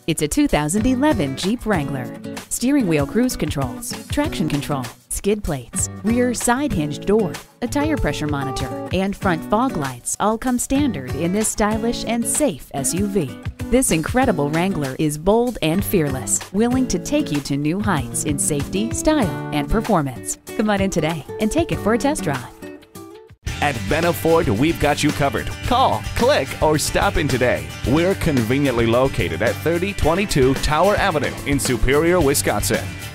It's a 2011 Jeep Wrangler. Steering wheel cruise controls, traction control, skid plates, rear side hinge door, a tire pressure monitor, and front fog lights all come standard in this stylish and safe SUV. This incredible Wrangler is bold and fearless, willing to take you to new heights in safety, style, and performance. Come on in today and take it for a test drive. At Benna Ford, we've got you covered. Call, click, or stop in today. We're conveniently located at 3022 Tower Avenue in Superior, Wisconsin.